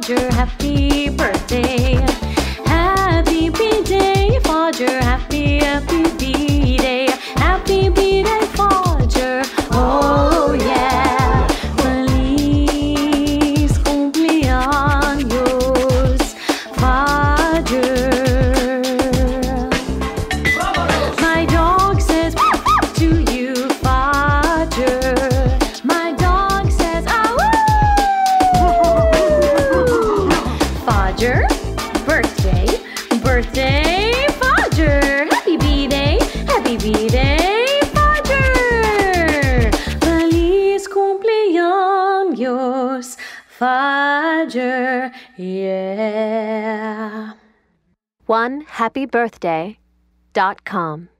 Fajr, happy birthday. Happy B-Day, Fajr, happy B-Day. Happy B-Day, Fajr, oh yeah. Feliz cumpleaños, Fajr. My dog says to you, Fajr. My dog says, Fajr, birthday, birthday, Fajr. Happy B-Day, Fajr. Feliz cumpleaños, Fajr, yeah. OneHappyBirthday.com